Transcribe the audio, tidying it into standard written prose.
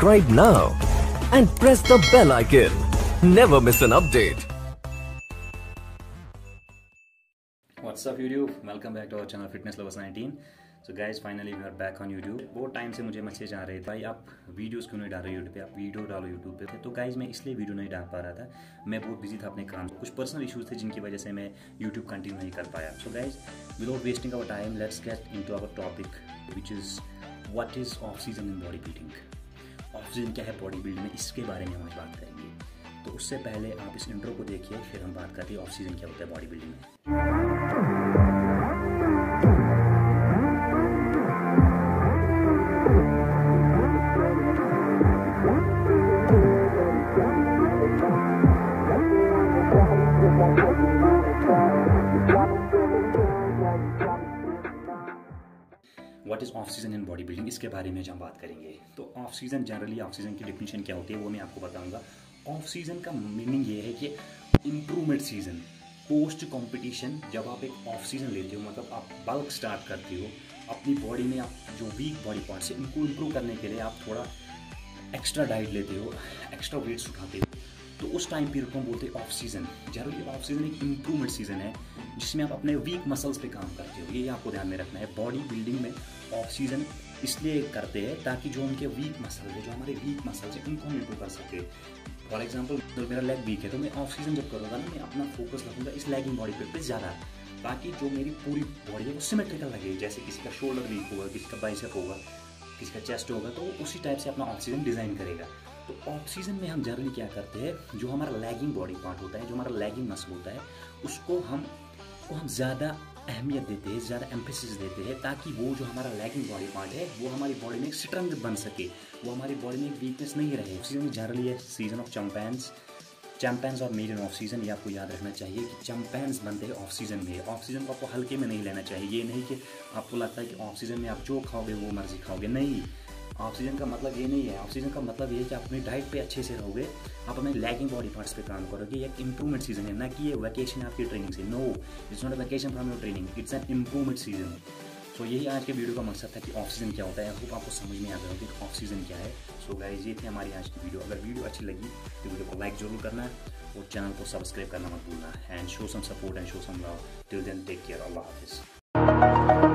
subscribe now and press the bell icon. Never miss an update. What's up YouTube? Welcome back to our channel Fitness Lovers 19. So guys, finally we are back on YouTube. बहुत time से मुझे message आ रहे थे भाई आप videos क्यों नहीं डाल रहे YouTube पे, आप वीडियो डालो YouTube पे। तो गाइज मैं इसलिए वीडियो नहीं डाल पा रहा था, मैं बहुत बिजी था अपने काम से, कुछ पर्सनल इश्यूज थे जिनकी वजह से मैं YouTube कंटिन्यू नहीं कर पाया। So guys without wasting our time let's get into our topic which is what is off season in body building. Off season क्या है बॉडी बिल्डिंग में, इसके बारे में हम आज बात करेंगे। तो उससे पहले आप इस इंट्रो को देखिए, फिर हम बात करते हैं ऑफ सीजन क्या होता है बॉडी बिल्डिंग में। What is off season in body building, इसके बारे में हम बात करेंगे। तो off season generally off season की डेफिनेशन क्या होती है वो मैं आपको बताऊंगा। ऑफ सीजन का मीनिंग ये है कि इम्प्रूवमेंट सीजन, पोस्ट कंपटीशन। जब आप एक ऑफ सीजन लेते हो मतलब आप बल्क स्टार्ट करते हो अपनी बॉडी में, आप जो वीक बॉडी पार्ट्स है उनको इम्प्रूव करने के लिए आप थोड़ा एक्स्ट्रा डाइट लेते हो, एक्स्ट्रा वेट्स उठाते हो, तो उस टाइम पीरियड को हम बोलते हैं off season. Generally off season एक इम्प्रूवमेंट सीजन है जिसमें आप अपने वीक मसल्स पे काम करते हो। ये आपको ध्यान में रखना है। बॉडी बिल्डिंग में ऑफ सीजन इसलिए करते हैं ताकि जो उनके वीक मसल है, जो हमारे वीक मसल्स हैं उनको हम इम्प्रूव कर सके। फॉर एग्जाम्पल तो मेरा लेग वीक है तो मैं ऑफ सीजन जब करूँगा ना, मैं अपना फोकस रखूँगा इस लेगिंग बॉडी पे ज़्यादा, ताकि जो मेरी पूरी बॉडी है वो सिमेट्रिकल लगे। जैसे किसी का शोल्डर वीक होगा, किसी का बाइसेप होगा, किसी का चेस्ट होगा, तो वो उसी टाइप से अपना ऑफ सीजन डिज़ाइन करेगा। तो ऑफ सीजन में हम जनरली क्या करते हैं, जो हमारा लैगिंग बॉडी पार्ट होता है, जो हमारा लैगिंग मसल होता है, उसको हम ज़्यादा अहमियत देते हैं, ज़्यादा एम्फेसिस देते हैं, ताकि वो जो हमारा लैगिंग बॉडी पार्ट है वो हमारी बॉडी में एक स्ट्रेंथ बन सके, वो हमारी बॉडी में एक वीकनेस नहीं रहे। ऑफ सीजन जनरली है सीजन ऑफ चैंपियंस और मेड इन ऑफ सीजन। ये आपको याद रखना चाहिए कि चैंपियंस बनते हैं ऑफ सीजन में। ऑफ सीजन को आपको हल्के में नहीं लेना चाहिए। ये नहीं कि आपको लगता है कि ऑफ सीजन में आप जो खाओगे वो मर्जी खाओगे, नहीं। ऑफ सीजन का मतलब ये नहीं है। ऑफ सीजन का मतलब ये है कि आप अपनी डाइट पे अच्छे से रहोगे, आप अपने लैगिंग बॉडी पार्ट्स पे काम करोगे। ये एक इंप्रूवमेंट सीजन है, ना कि ये वैकेशन आपकी ट्रेनिंग से। No, it's not a vacation from your training, it's an improvement season. So यही आज के वीडियो का मकसद था कि ऑफ सीजन क्या होता है। होप आपको समझ में आ गया होगा कि ऑफ सीजन क्या है। सो गाइस ये थी हमारी आज की वीडियो। अगर वीडियो अच्छी लगी तो वीडियो को लाइक जरूर करना और चैनल को सब्सक्राइब करना मत भूलना। And show some support and show some love. Till then take care, अल्लाह हाफिज़।